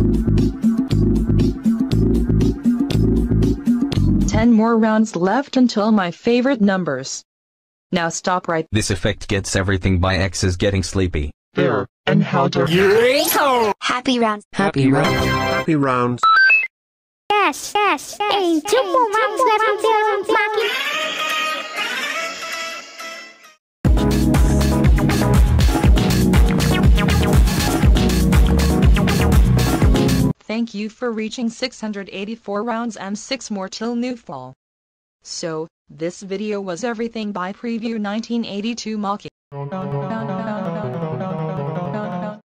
10 more rounds left until my favorite numbers. Now stop right. This effect gets everything by X is getting sleepy. There, and how do Happy rounds. Happy rounds. happy rounds. Yes. Hey, 2 more rounds left until Maki. Thank you for reaching 684 rounds and 6 more till new fall. So, this video was everything by Preview 1982 Maki.